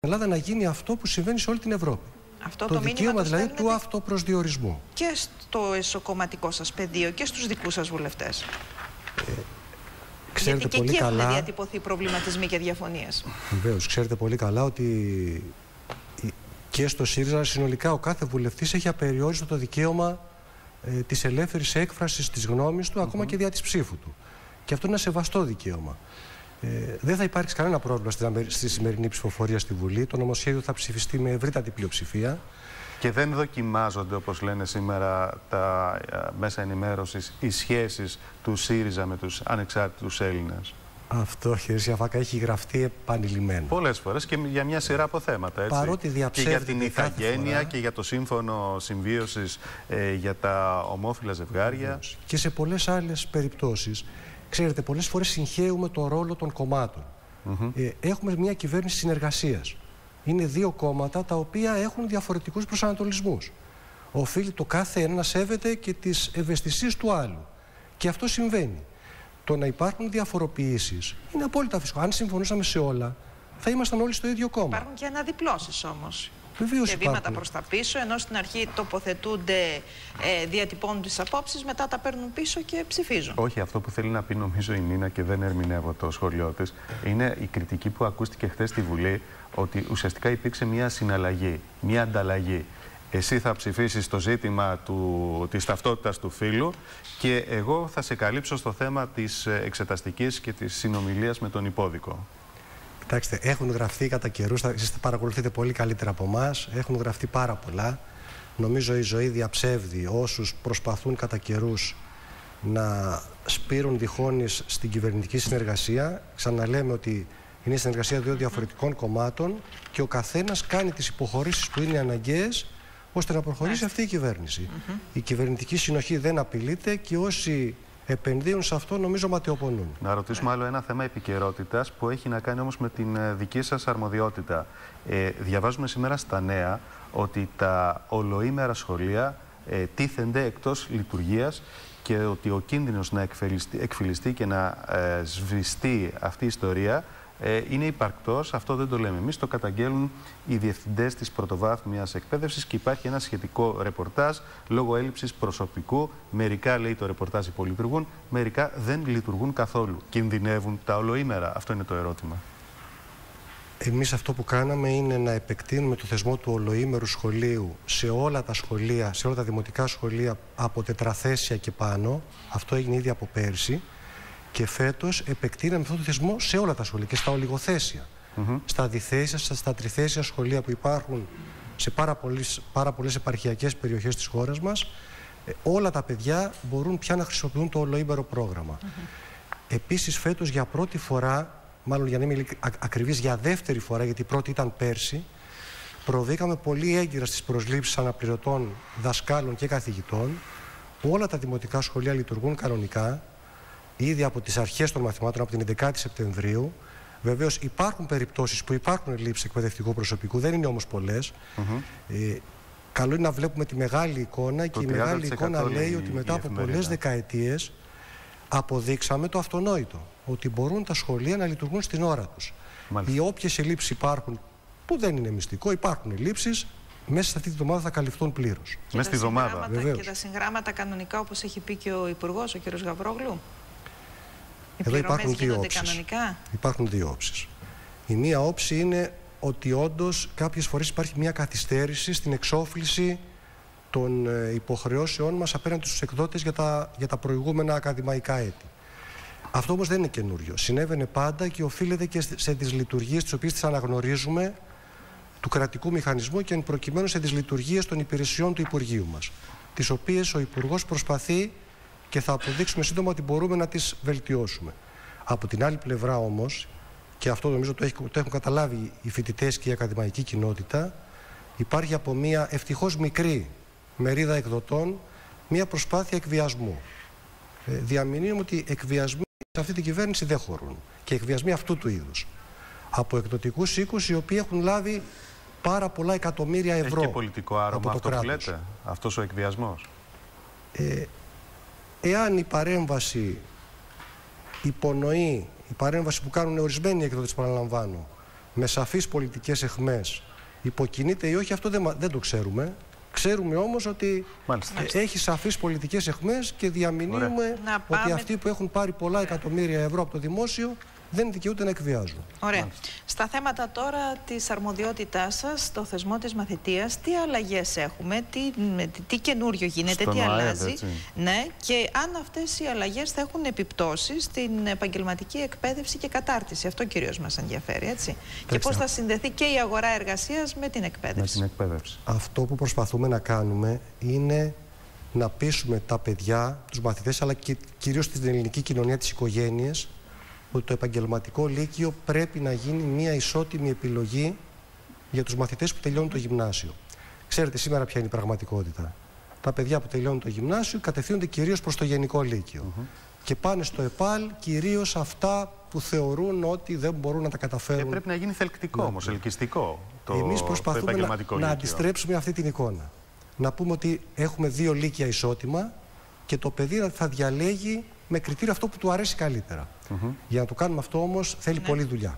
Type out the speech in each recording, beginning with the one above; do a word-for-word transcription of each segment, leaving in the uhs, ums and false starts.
Ελλάδα να γίνει αυτό που συμβαίνει σε όλη την Ευρώπη. Αυτό το, το δικαίωμα το δηλαδή του αυτοπροσδιορισμού. Και στο εσωκομματικό σας πεδίο και στους δικούς σας βουλευτές. Ε, ξέρετε Γιατί και πολύ εκεί καλά, έχουν διατυπωθεί προβληματισμοί και διαφωνίες. Βεβαίως, ξέρετε πολύ καλά ότι και στο ΣΥΡΙΖΑ συνολικά ο κάθε βουλευτής έχει απεριόριστο το δικαίωμα ε, της ελεύθερης έκφρασης της γνώμης του, mm-hmm. ακόμα και δια της ψήφου του. Και αυτό είναι ένα σεβαστό δικαίωμα. Ε, δεν θα υπάρξει κανένα πρόβλημα στη σημερινή ψηφοφορία στη Βουλή. Το νομοσχέδιο θα ψηφιστεί με ευρύτατη πλειοψηφία. Και δεν δοκιμάζονται, όπως λένε σήμερα τα α, μέσα ενημέρωσης, οι σχέσεις του ΣΥΡΙΖΑ με τους ανεξάρτητους Έλληνες. Αυτό, κύριε Σιαφάκα, έχει γραφτεί επανειλημμένα. Πολλές φορές και για μια σειρά από θέματα. Έτσι. Παρότι διαψεύδεται και για την ηθαγένεια και για το σύμφωνο συμβίωσης ε, για τα ομόφυλα ζευγάρια. Και σε πολλές άλλες περιπτώσεις. Ξέρετε, πολλές φορές συγχέουμε το ρόλο των κομμάτων. Mm-hmm. ε, έχουμε μια κυβέρνηση συνεργασίας. Είναι δύο κόμματα τα οποία έχουν διαφορετικούς προσανατολισμούς. Οφείλει το κάθε ένα να σέβεται και τις ευαισθησίες του άλλου. Και αυτό συμβαίνει. Το να υπάρχουν διαφοροποιήσεις είναι απόλυτα φυσικό. Αν συμφωνούσαμε σε όλα, θα ήμασταν όλοι στο ίδιο κόμμα. Υπάρχουν και αναδιπλώσεις όμως. Βεβαίως και βήματα υπάρχουν. προς τα πίσω, ενώ στην αρχή τοποθετούνται, ε, διατυπώνουν τις απόψεις, μετά τα παίρνουν πίσω και ψηφίζουν. Όχι, αυτό που θέλει να πει νομίζω η Νίνα και δεν ερμηνεύω το σχόλιο της, είναι η κριτική που ακούστηκε χθες στη Βουλή, ότι ουσιαστικά υπήρξε μια συναλλαγή, μια ανταλλαγή. Εσύ θα ψηφίσεις το ζήτημα του, της ταυτότητας του φύλου και εγώ θα σε καλύψω στο θέμα της εξεταστικής και της συνομιλίας με τον υπόδικο. Κοιτάξτε, έχουν γραφτεί κατά καιρούς, εσείς τα παρακολουθείτε πολύ καλύτερα από εμάς, έχουν γραφτεί πάρα πολλά. Νομίζω η ζωή διαψεύδει όσους προσπαθούν κατά καιρούς να σπείρουν διχόνεις στην κυβερνητική συνεργασία. Ξαναλέμε ότι είναι η συνεργασία δύο διαφορετικών κομμάτων και ο καθένας κάνει τις υποχωρήσεις που είναι αναγκαίες ώστε να προχωρήσει yeah. αυτή η κυβέρνηση. Mm-hmm. Η κυβερνητική συνοχή δεν απειλείται και όσοι επενδύουν σε αυτό νομίζω ματαιοπονούν. Να ρωτήσουμε άλλο ένα θέμα επικαιρότητας που έχει να κάνει όμως με την δική σας αρμοδιότητα. Ε, διαβάζουμε σήμερα στα νέα ότι τα ολοήμερα σχολεία ε, τίθενται εκτός λειτουργίας και ότι ο κίνδυνος να εκφυλιστεί και να ε, σβηστεί αυτή η ιστορία ε, είναι υπαρκτός. Αυτό δεν το λέμε εμείς, το καταγγέλνουν οι διευθυντές της πρωτοβάθμιας εκπαίδευσης και υπάρχει ένα σχετικό ρεπορτάζ λόγω έλλειψης προσωπικού. Μερικά, λέει το ρεπορτάζ, υπολειτουργούν, μερικά δεν λειτουργούν καθόλου. Κινδυνεύουν τα ολοήμερα? Αυτό είναι το ερώτημα. Εμείς αυτό που κάναμε είναι να επεκτείνουμε το θεσμό του ολοήμερου σχολείου σε όλα τα σχολεία, σε όλα τα δημοτικά σχολεία από τετραθέσια και πάνω. Αυτό έγινε ήδη από πέρσι. Και φέτος επεκτείναμε αυτό το θεσμό σε όλα τα σχολεία και στα ολιγοθέσια. Mm-hmm. Στα διθέσια, στα τριθέσια σχολεία που υπάρχουν σε πάρα πολλές, πάρα πολλές επαρχιακές περιοχές της χώρας μας, ε, όλα τα παιδιά μπορούν πια να χρησιμοποιούν το ολοήμερο πρόγραμμα. Mm-hmm. Επίσης φέτος για πρώτη φορά, μάλλον για να είμαι ακριβής, για δεύτερη φορά, γιατί η πρώτη ήταν πέρσι, προβήκαμε πολύ έγκυρα στις προσλήψεις αναπληρωτών δασκάλων και καθηγητών. Όλα τα δημοτικά σχολεία λειτουργούν κανονικά. Ήδη από τις αρχές των μαθημάτων, από την έντεκα Σεπτεμβρίου. Βεβαίως υπάρχουν περιπτώσεις που υπάρχουν ελλείψεις εκπαιδευτικού προσωπικού, δεν είναι όμως πολλές. Mm-hmm. ε, καλό είναι να βλέπουμε τη μεγάλη εικόνα και η μεγάλη εικόνα λέει ότι μετά από πολλές δεκαετίες αποδείξαμε το αυτονόητο, ότι μπορούν τα σχολεία να λειτουργούν στην ώρα τους. Οι όποιες ελλείψεις υπάρχουν, που δεν είναι μυστικό, υπάρχουν ελλείψεις, μέσα σε αυτή τη εβδομάδα θα καλυφθούν πλήρως. Μέσα στη εβδομάδα. Και τα συγγράμματα κανονικά, όπως έχει πει και ο Υπουργός, ο κ. Γαβρόγλου. Εδώ υπάρχουν δύο όψεις. Κανονικά. Υπάρχουν δύο όψεις. Η μία όψη είναι ότι όντως κάποιες φορές υπάρχει μια καθυστέρηση στην εξόφληση των υποχρεώσεών μας απέναντι στους εκδότες για τα, για τα προηγούμενα ακαδημαϊκά έτη. Αυτό όμως δεν είναι καινούριο. Συνέβαινε πάντα και οφείλεται και σε τις λειτουργίες τις οποίες τις αναγνωρίζουμε του κρατικού μηχανισμού και εν προκειμένου σε τις λειτουργίες των υπηρεσιών του Υπουργείου μας, τις οποίες ο Υπουργός προσπαθεί και θα αποδείξουμε σύντομα ότι μπορούμε να τις βελτιώσουμε. Από την άλλη πλευρά όμως, και αυτό νομίζω το, έχει, το έχουν καταλάβει οι φοιτητές και η ακαδημαϊκή κοινότητα, υπάρχει από μια ευτυχώς μικρή μερίδα εκδοτών μια προσπάθεια εκβιασμού. Ε, διαμηνύουμε ότι εκβιασμοί σε αυτή την κυβέρνηση δεν χωρούν. Και εκβιασμοί αυτού του είδους. Από εκδοτικούς οίκους οι οποίοι έχουν λάβει πάρα πολλά εκατομμύρια ευρώ. Έχει και πολιτικό άρωμα αυτό που λέτε, αυτός ο εκβιασμός? Ε, εάν η παρέμβαση υπονοεί, η παρέμβαση που κάνουν ορισμένοι εκδότες, παραλαμβάνω, με σαφείς πολιτικές αιχμές υποκινείται ή όχι, αυτό δεν, δεν το ξέρουμε. Ξέρουμε όμως ότι ε, έχει σαφείς πολιτικές αιχμές και διαμηνύουμε ότι αυτοί που έχουν πάρει πολλά εκατομμύρια ευρώ από το δημόσιο δεν δικαιούνται να εκβιάζουν. Ωραία. Μάλιστα. Στα θέματα τώρα της αρμοδιότητάς σας, στο θεσμό της μαθητείας, τι αλλαγές έχουμε, τι, τι, τι καινούριο γίνεται, Στον τι ΑΕΔ, αλλάζει. Έτσι. Ναι, και αν αυτές οι αλλαγές θα έχουν επιπτώσεις στην επαγγελματική εκπαίδευση και κατάρτιση. Αυτό κυρίως μας ενδιαφέρει, έτσι. Τέξα. Και πώς θα συνδεθεί και η αγορά εργασίας με την εκπαίδευση. Με την εκπαίδευση. Αυτό που προσπαθούμε να κάνουμε είναι να πείσουμε τα παιδιά, τους μαθητές, αλλά και κυρίως την ελληνική κοινωνία, τις οικογένειες, ότι το επαγγελματικό λύκειο πρέπει να γίνει μια ισότιμη επιλογή για τους μαθητές που τελειώνουν το γυμνάσιο. Ξέρετε σήμερα ποια είναι η πραγματικότητα. Τα παιδιά που τελειώνουν το γυμνάσιο κατευθύνονται κυρίως προς το γενικό λύκειο. Mm-hmm. Και πάνε στο ΕΠΑΛ κυρίως αυτά που θεωρούν ότι δεν μπορούν να τα καταφέρουν. Και πρέπει να γίνει θελκτικό ναι. όμως, ελκυστικό το, Εμείς προσπαθούμε το να, να αντιστρέψουμε αυτή την εικόνα. Να πούμε ότι έχουμε δύο λύκεια ισότιμα και το παιδί θα διαλέγει με κριτήριο αυτό που του αρέσει καλύτερα. Mm-hmm. Για να το κάνουμε αυτό όμως θέλει ναι. πολλή δουλειά.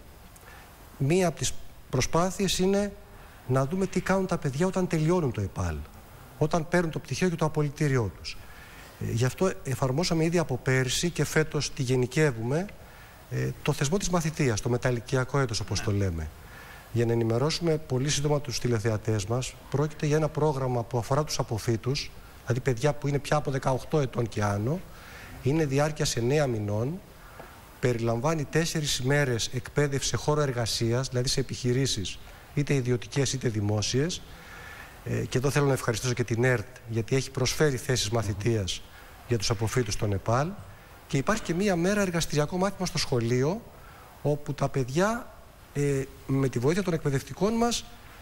Μία από τις προσπάθειες είναι να δούμε τι κάνουν τα παιδιά όταν τελειώνουν το ΕΠΑΛ. Όταν παίρνουν το πτυχίο και το απολυτήριό τους. Ε, γι' αυτό εφαρμόσαμε ήδη από πέρσι και φέτος τη γενικεύουμε ε, το θεσμό της μαθητείας, το μεταλυκιακό έτος όπως ναι. το λέμε. Για να ενημερώσουμε πολύ σύντομα τους τηλεθεατές μας, πρόκειται για ένα πρόγραμμα που αφορά τους αποφύτους, δηλαδή παιδιά που είναι πια από δεκαοκτώ ετών και άνω. Είναι διάρκειας εννέα μηνών, περιλαμβάνει τέσσερις ημέρες εκπαίδευση σε χώρο εργασίας, δηλαδή σε επιχειρήσεις είτε ιδιωτικές είτε δημόσιες. Ε, και εδώ θέλω να ευχαριστήσω και την ΕΡΤ γιατί έχει προσφέρει θέσεις μαθητείας για τους αποφύτους στο ΝΕΠΑΛ. Και υπάρχει και μία μέρα εργαστηριακό μάθημα στο σχολείο, όπου τα παιδιά ε, με τη βοήθεια των εκπαιδευτικών μας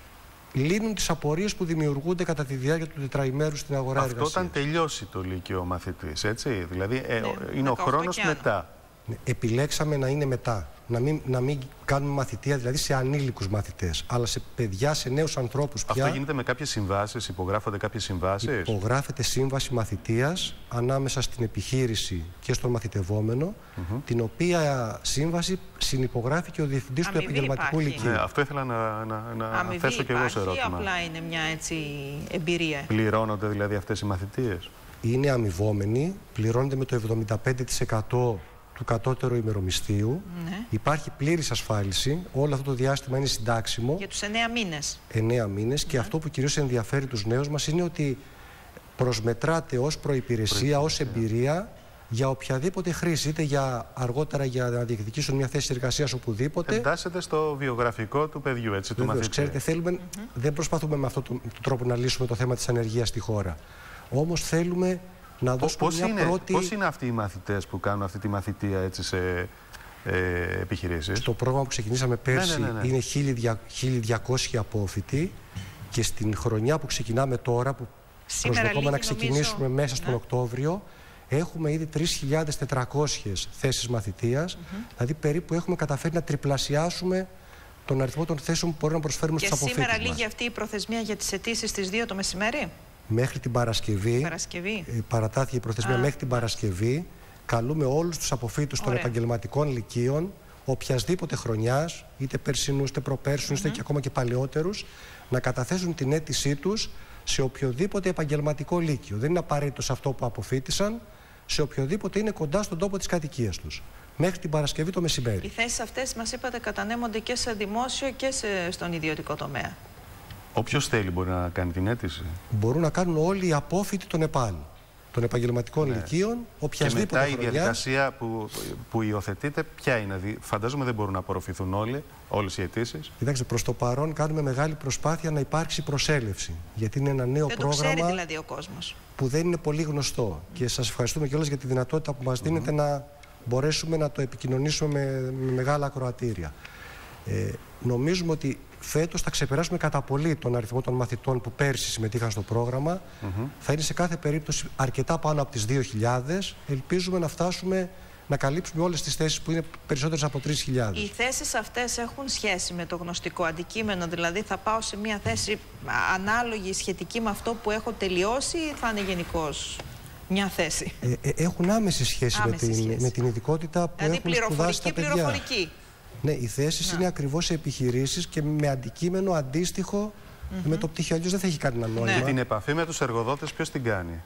λύνουν τις απορίες που δημιουργούνται κατά τη διάρκεια του τετραημέρου στην αγορά Αυτό εργασίας. Αυτό όταν τελειώσει το λύκειο ο μαθητής, έτσι. Δηλαδή ε, ναι, είναι ο χρόνος μετά. Ναι, επιλέξαμε να είναι μετά. Να μην, να μην κάνουμε μαθητεία, δηλαδή σε ανήλικους μαθητές, αλλά σε παιδιά, σε νέους ανθρώπους πια. Αυτό γίνεται με κάποιες συμβάσεις, υπογράφονται κάποιες συμβάσεις. Υπογράφεται σύμβαση μαθητείας ανάμεσα στην επιχείρηση και στον μαθητευόμενο, mm-hmm. την οποία σύμβαση συνυπογράφει και ο διευθυντής του επαγγελματικού λυκείου. Ναι, αυτό ήθελα να, να, να θέσω και εγώ σε ερώτημα. Απλά είναι μια έτσι εμπειρία. Πληρώνονται δηλαδή αυτές οι μαθητείες? Είναι αμοιβόμενοι, πληρώνονται με το εβδομήντα πέντε τοις εκατό του κατώτερου ημερομισθείου. Ναι. Υπάρχει πλήρης ασφάλιση. Όλο αυτό το διάστημα είναι συντάξιμο. Για τους εννέα μήνες. εννέα μήνες. Ναι. Και αυτό που κυρίως ενδιαφέρει τους νέους μας είναι ότι προσμετράται ως προϋπηρεσία, ως εμπειρία για οποιαδήποτε χρήση. Είτε για αργότερα για να διεκδικήσουν μια θέση εργασίας οπουδήποτε. Εντάσσεται στο βιογραφικό του παιδιού, έτσι, του μαθητή. Ξέρετε, θέλουμε, mm-hmm. δεν προσπαθούμε με αυτόν τον τρόπο να λύσουμε το θέμα της ανεργίας στη χώρα. Όμως θέλουμε να δώσουμε πώς μια είναι, πρώτη... Πώς είναι αυτοί οι μαθητές που κάνουν αυτή τη μαθητεία έτσι, σε ε, επιχειρήσεις? Στο πρόγραμμα που ξεκινήσαμε πέρσι ναι, ναι, ναι, ναι. είναι χίλια διακόσιοι απόφοιτοι και στην χρονιά που ξεκινάμε τώρα, που προσδοκούμε να ξεκινήσουμε νομίζω... μέσα στον ναι. Οκτώβριο, έχουμε ήδη τρεις χιλιάδες τετρακόσιες θέσεις μαθητείας, mm-hmm. δηλαδή περίπου έχουμε καταφέρει να τριπλασιάσουμε τον αριθμό των θέσεων που μπορούμε να προσφέρουμε στους αποφύτους μας. Και σήμερα λύγει αυτή η προθεσμία για τις αιτήσεις στις δύο το μεσημέρι? Μέχρι την Παρασκευή, Παρασκευή. παρατάθηκε η προθεσμία. Α. μέχρι την Παρασκευή. Καλούμε όλους τους αποφύτους των επαγγελματικών λυκείων, οποιασδήποτε χρονιάς, είτε περσινούς, είτε προπέρσινους, mm-hmm. είτε και ακόμα και παλαιότερους, να καταθέσουν την αίτησή τους σε οποιοδήποτε επαγγελματικό λύκειο. Δεν είναι απαραίτητο σε αυτό που αποφύτησαν, σε οποιοδήποτε είναι κοντά στον τόπο της κατοικίας τους. Μέχρι την Παρασκευή το μεσημέρι. Οι θέσεις αυτές, μας είπατε, κατανέμονται και σε δημόσιο και σε, στον ιδιωτικό τομέα. Όποιος θέλει μπορεί να κάνει την αίτηση. Μπορούν να κάνουν όλοι οι απόφοιτοι των ΕΠΑΛ, των επαγγελματικών ναι. λυκείων, οποιασδήποτε χρονιά. Και μετά χρονιά. Η διαδικασία που, που υιοθετείται, ποια είναι? Φαντάζομαι δεν μπορούν να απορροφηθούν όλοι, όλες οι αιτήσεις. Κοιτάξτε, προς το παρόν κάνουμε μεγάλη προσπάθεια να υπάρξει προσέλευση. Γιατί είναι ένα νέο δεν πρόγραμμα. Το ξέρει δηλαδή ο κόσμος. Που δεν είναι πολύ γνωστό. Και σας ευχαριστούμε κιόλας για τη δυνατότητα που μας δίνετε mm-hmm. να μπορέσουμε να το επικοινωνήσουμε με, με μεγάλα ακροατήρια. Ε, νομίζουμε ότι φέτος θα ξεπεράσουμε κατά πολύ τον αριθμό των μαθητών που πέρσι συμμετείχαν στο πρόγραμμα. Mm-hmm. Θα είναι σε κάθε περίπτωση αρκετά πάνω από τις δύο χιλιάδες. Ελπίζουμε να φτάσουμε να καλύψουμε όλες τις θέσεις που είναι περισσότερες από τρεις χιλιάδες. Οι θέσεις αυτές έχουν σχέση με το γνωστικό αντικείμενο, δηλαδή θα πάω σε μια θέση ανάλογη, σχετική με αυτό που έχω τελειώσει, ή θα είναι γενικώς μια θέση? Ε, ε, έχουν άμεση σχέση, άμεση με, την, σχέση. με την ειδικότητα που δηλαδή, έχουν σπουδάσει τα παιδιά. Πληροφορική. Ναι, οι θέσεις είναι ακριβώς σε επιχειρήσεις και με αντικείμενο αντίστοιχο mm-hmm. με το πτυχίο. Αλλιώς δεν θα έχει κανένα νόημα. Και την επαφή με τους εργοδότες ποιος την κάνει?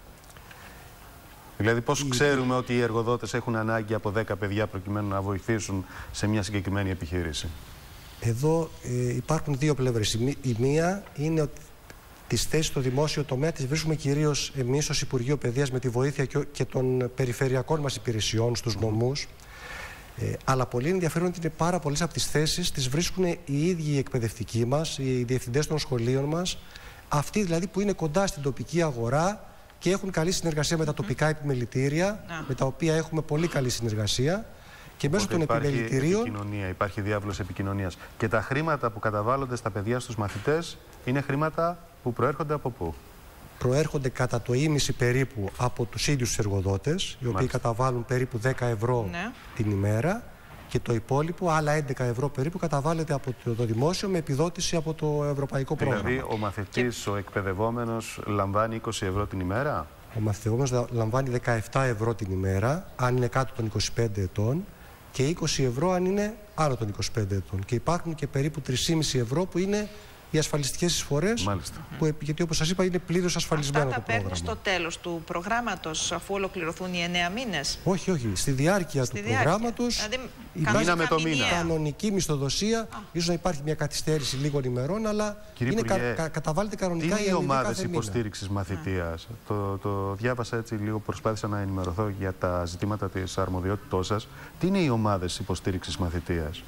Δηλαδή πώς ξέρουμε ότι οι εργοδότες έχουν ανάγκη από δέκα παιδιά προκειμένου να βοηθήσουν σε μια συγκεκριμένη επιχείρηση? Εδώ ε, υπάρχουν δύο πλευρές. Η, η μία είναι ότι τις θέσεις στο δημόσιο τομέα τις βρίσκουμε κυρίως εμείς ως Υπουργείο Παιδείας με τη βοήθεια και, και των περιφερειακών μας υπηρεσιών στους νομούς. Ε, αλλά πολύ ενδιαφέρον ότι είναι πάρα πολλές από τις θέσεις τις βρίσκουν οι ίδιοι οι εκπαιδευτικοί μας, οι διευθυντές των σχολείων μας, αυτοί δηλαδή που είναι κοντά στην τοπική αγορά και έχουν καλή συνεργασία με τα τοπικά επιμελητήρια, mm. με τα οποία έχουμε πολύ καλή συνεργασία. Και μέσω των επιμελητηρίων. Επικοινωνία, υπάρχει διάβολος επικοινωνίας. Και τα χρήματα που καταβάλλονται στα παιδιά, στους μαθητές, είναι χρήματα που προέρχονται από πού? Προέρχονται κατά το ίμιση περίπου από τους ίδιους τους εργοδότες, οι οποίοι Μάλιστα. καταβάλουν περίπου δέκα ευρώ ναι. την ημέρα, και το υπόλοιπο, άλλα έντεκα ευρώ περίπου, καταβάλλεται από το, το δημόσιο με επιδότηση από το ευρωπαϊκό πρόγραμμα. Δηλαδή ο μαθητής, και... ο εκπαιδευόμενος λαμβάνει είκοσι ευρώ την ημέρα? Ο μαθητευόμενος λαμβάνει δεκαεπτά ευρώ την ημέρα, αν είναι κάτω των είκοσι πέντε ετών, και είκοσι ευρώ αν είναι άνω των είκοσι πέντε ετών. Και υπάρχουν και περίπου τρία κόμμα πέντε ευρώ που είναι οι ασφαλιστικές εισφορές, που, γιατί όπως σας είπα είναι πλήρως ασφαλισμένο το πρόγραμμα. Αυτά τα παίρνει στο τέλος του προγράμματος, αφού ολοκληρωθούν οι εννέα μήνες? Όχι, όχι. Στη διάρκεια Στη του διάρκεια. προγράμματος δηλαδή, υπάρχει με το μήνα. κανονική μισθοδοσία. Ίσως να υπάρχει μια καθυστέρηση λίγων ημερών, αλλά είναι Υπουργέ, κα, κα, καταβάλλεται κανονικά. Τι είναι οι ομάδες υποστήριξης μαθητείας? Το, το διάβασα έτσι λίγο, προσπάθησα να ενημερωθώ για τα ζητήματα της αρμοδιότητός σας. Τι είναι οι ομάδες υποστήριξης μαθητείας?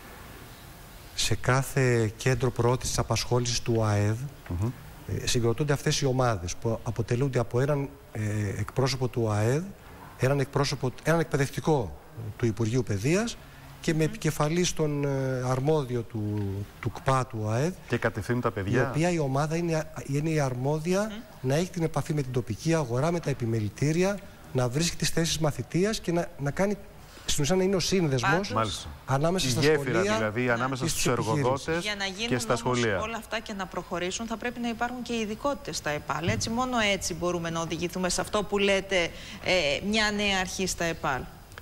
Σε κάθε κέντρο προώθησης απασχόλησης του ΑΕΔ mm-hmm. ε, συγκροτούνται αυτές οι ομάδες που αποτελούνται από έναν ε, εκπρόσωπο του ΑΕΔ, έναν, εκπρόσωπο, έναν εκπαιδευτικό του Υπουργείου Παιδείας και με επικεφαλή στον ε, αρμόδιο του, του ΚΠΑ του ΑΕΔ. Και κατευθύνουν τα παιδιά. Η οποία η ομάδα είναι, είναι η αρμόδια mm. να έχει την επαφή με την τοπική αγορά, με τα επιμελητήρια, να βρίσκει τις θέσεις μαθητείας και να, να κάνει. Στην ουσία να είναι ο σύνδεσμος ανάμεσα στα γέφυρα, σχολεία, δηλαδή, ανάμεσα στους εργοδότες για να γίνουν και στα σχολεία. Όλα αυτά και να προχωρήσουν θα πρέπει να υπάρχουν και ειδικότητες στα ΕΠΑΛ. Έτσι, μόνο έτσι μπορούμε να οδηγηθούμε σε αυτό που λέτε ε, μια νέα αρχή στα ΕΠΑΛ.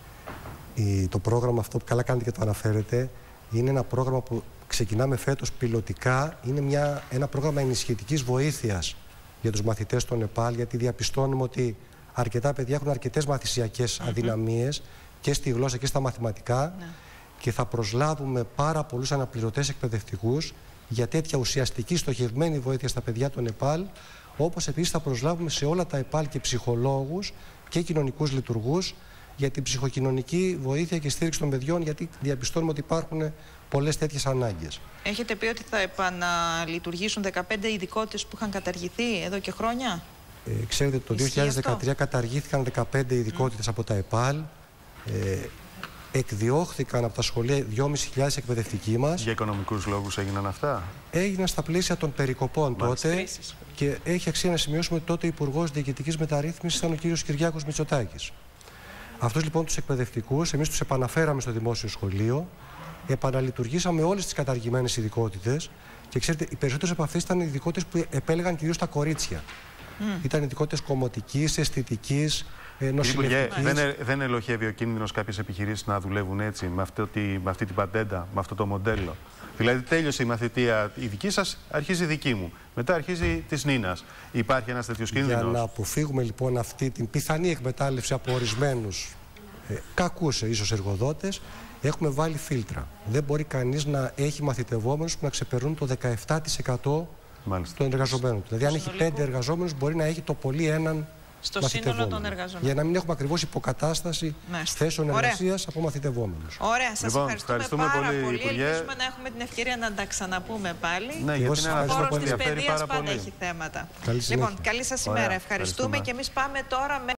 Η, το πρόγραμμα αυτό που καλά κάνετε και το αναφέρετε είναι ένα πρόγραμμα που ξεκινάμε φέτος πιλωτικά. Είναι μια, ένα πρόγραμμα ενισχυτικής βοήθειας για τους μαθητές των ΕΠΑΛ, γιατί διαπιστώνουμε ότι αρκετά παιδιά έχουν αρκετές μαθησιακές mm-hmm. αδυναμίες και στη γλώσσα και στα μαθηματικά ναι. και θα προσλάβουμε πάρα πολλούς αναπληρωτές εκπαιδευτικούς για τέτοια ουσιαστική στοχευμένη βοήθεια στα παιδιά των ΕΠΑΛ, όπως επίσης θα προσλάβουμε σε όλα τα ΕΠΑΛ και ψυχολόγους και κοινωνικούς λειτουργούς για την ψυχοκοινωνική βοήθεια και στήριξη των παιδιών, γιατί διαπιστώνουμε ότι υπάρχουν πολλές τέτοιες ανάγκες. Έχετε πει ότι θα επαναλειτουργήσουν δεκαπέντε ειδικότητες που είχαν καταργηθεί εδώ και χρόνια? Ε, ξέρετε, το δύο χιλιάδες δεκατρία καταργήθηκαν δεκαπέντε ειδικότητες mm. από τα ΕΠΑΛ. Ε, εκδιώχθηκαν από τα σχολεία δυόμισι χιλιάδες εκπαιδευτικοί μας. Για οικονομικούς λόγους έγιναν αυτά? Έγιναν στα πλαίσια των περικοπών Μάλιστα. τότε και έχει αξία να σημειώσουμε ότι τότε Υπουργός Διοικητικής Μεταρρύθμισης ήταν ο κύριος Κυριάκος Μητσοτάκης. Αυτούς λοιπόν τους εκπαιδευτικούς εμείς τους επαναφέραμε στο δημόσιο σχολείο, επαναλειτουργήσαμε όλες τις καταργημένες ειδικότητες και ξέρετε, οι περισσότερες από αυτές ήταν ειδικότητες που επέλεγαν κυρίως τα κορίτσια. Mm. Ήταν ειδικότητες κομμωτικής, αισθητικής, νοσηλευτικής. Δεν, δεν ελοχεύει ο κίνδυνος κάποιες επιχειρήσεις να δουλεύουν έτσι, με αυτή, με αυτή την πατέντα, με αυτό το μοντέλο? Δηλαδή, τέλειωσε η μαθητεία η δική σας, αρχίζει η δική μου. Μετά αρχίζει της Νίνας. Υπάρχει ένας τέτοιος κίνδυνος? Για να αποφύγουμε λοιπόν αυτή την πιθανή εκμετάλλευση από ορισμένους ε, κακούς ίσως εργοδότες, έχουμε βάλει φίλτρα. Δεν μπορεί κανείς να έχει μαθητευόμενους που να ξεπερνούν το δεκαεπτά τοις εκατό των εργαζομένων. Δηλαδή, αν έχει πέντε εργαζόμενους, μπορεί να έχει το πολύ έναν. Στο σύνολο των εργαζομένων. Για να μην έχουμε ακριβώς υποκατάσταση Μάλιστα. θέσεων εργασίας από μαθητευόμενους. Ωραία, σας λοιπόν, ευχαριστούμε, ευχαριστούμε πάρα πολύ. πολύ. Υπουργέ. Ελπίζουμε να έχουμε την ευκαιρία να τα ξαναπούμε πάλι. Ναι, γιατί είναι ο χώρος της παιδείας πάντα έχει θέματα. Καλή λοιπόν, καλή σας ημέρα. Ευχαριστούμε, Ευχαριστούμε και εμείς πάμε τώρα με